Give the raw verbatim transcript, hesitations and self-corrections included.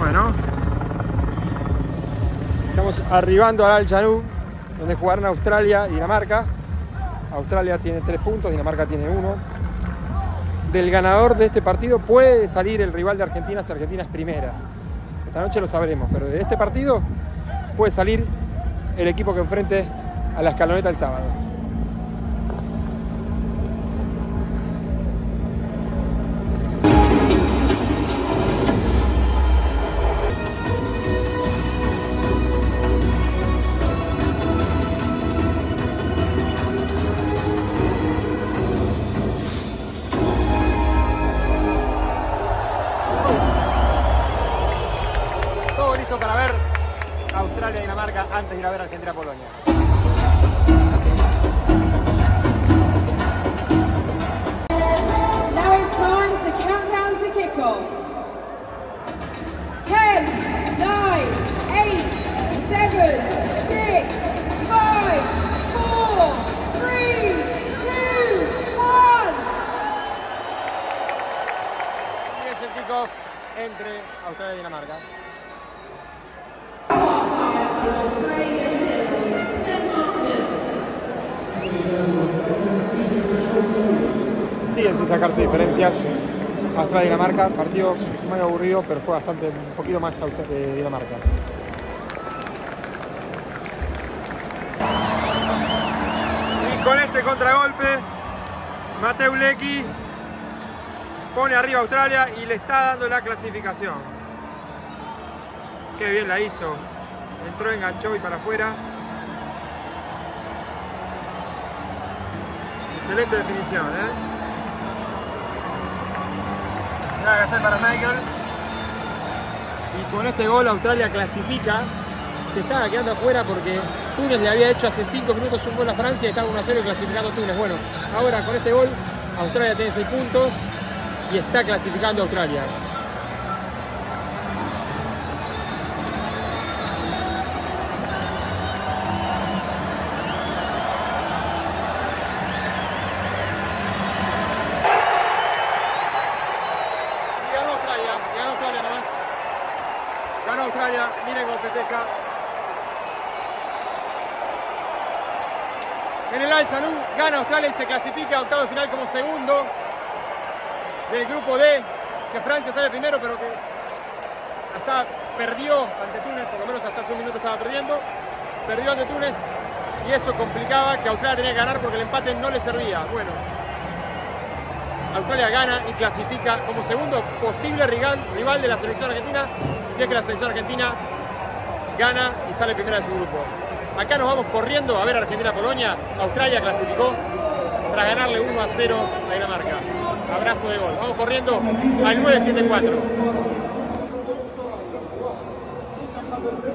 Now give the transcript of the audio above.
Bueno, estamos arribando al Al Janub, donde jugarán Australia y Dinamarca. Australia tiene tres puntos, Dinamarca tiene uno. Del ganador de este partido puede salir el rival de Argentina si Argentina es primera. Esta noche lo sabremos, pero de este partido puede salir el equipo que enfrente a la escaloneta el sábado. Todo listo para ver Australia y Dinamarca antes de ir a ver Argentina-Polonia. Now it's time to count down to kickoff. ten, nine, eight, seven, six, five, four, three, two, one. Y es el kickoff entre Australia y Dinamarca. Siguen sin sacarse diferencias Australia y Dinamarca. Partido muy aburrido, pero fue bastante, un poquito más eh, Dinamarca. Y con este contragolpe, Mateu Leckie pone arriba a Australia y le está dando la clasificación. Qué bien la hizo. Entró, enganchó y para afuera. Excelente definición, ¿eh? Nada que hacer para Michael. Y con este gol Australia clasifica. Se estaba quedando afuera porque Túnez le había hecho hace cinco minutos un gol a Francia y estaba uno a cero clasificando Túnez. Bueno, ahora con este gol Australia tiene seis puntos y está clasificando a Australia. Gana Australia, miren cómo festeja. En el Al Janub gana Australia y se clasifica a octavo de final como segundo del grupo D, que Francia sale primero, pero que hasta perdió ante Túnez, por lo menos hasta hace un minuto estaba perdiendo. Perdió ante Túnez y eso complicaba que Australia tenía que ganar porque el empate no le servía. Bueno, Australia gana y clasifica como segundo posible rival, rival de la selección argentina, si es que la selección argentina gana y sale primera de su grupo. Acá nos vamos corriendo a ver Argentina-Polonia. Australia clasificó tras ganarle uno a cero a Dinamarca. Abrazo de gol. Vamos corriendo al nueve siete cuatro.